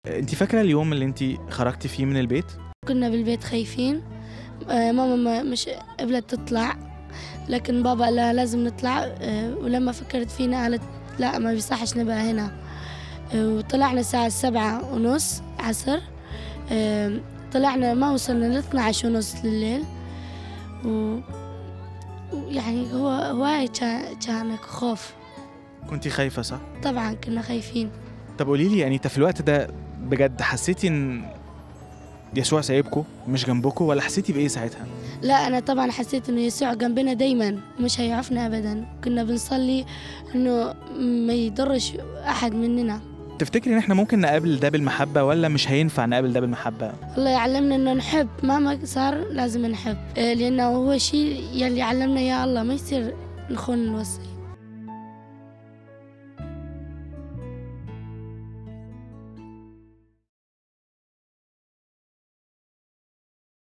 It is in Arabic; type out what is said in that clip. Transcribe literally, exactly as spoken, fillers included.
انت فاكره اليوم اللي انت خرجتي فيه من البيت؟ كنا بالبيت خايفين. آه، ماما ما مش قبلت تطلع، لكن بابا قال لها لازم نطلع. آه، ولما فكرت فينا قالت لا ما بيصحش نبقى هنا. آه، وطلعنا الساعة سبعة ونص عصر. آه، طلعنا ما وصلنا ل اثني عشر ونص لليل. و يعني هو هواي كان خوف. كنتي خايفه صح؟ طبعا كنا خايفين. طب قولي لي، يعني انت في الوقت ده بجد حسيتي ان يسوع سايبكم مش جنبكم، ولا حسيتي بايه ساعتها؟ لا أنا طبعا حسيت إنه يسوع جنبنا دايما، مش هيعرفنا أبدا. كنا بنصلي إنه ما يضرش أحد مننا. تفتكري ان احنا ممكن نقابل ده بالمحبه، ولا مش هينفع نقابل ده بالمحبه؟ الله يعلمنا إنه نحب مهما صار، لازم نحب، لأنه هو شيء يلي علمنا يا الله، ما يصير نخون الوصي.